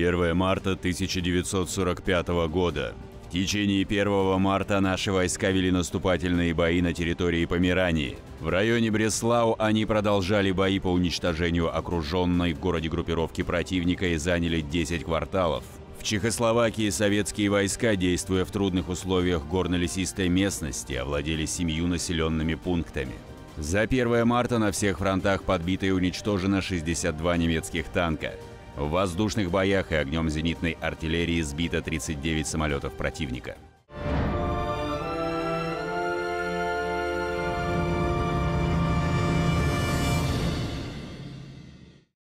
1 марта 1945 года. В течение 1 марта наши войска вели наступательные бои на территории Померании. В районе Бреслау они продолжали бои по уничтожению окруженной в городе группировки противника и заняли 10 кварталов. В Чехословакии советские войска, действуя в трудных условиях горно-лесистой местности, овладели 7 населенными пунктами. За 1 марта на всех фронтах подбито и уничтожено 62 немецких танка. В воздушных боях и огнем зенитной артиллерии сбито 39 самолетов противника.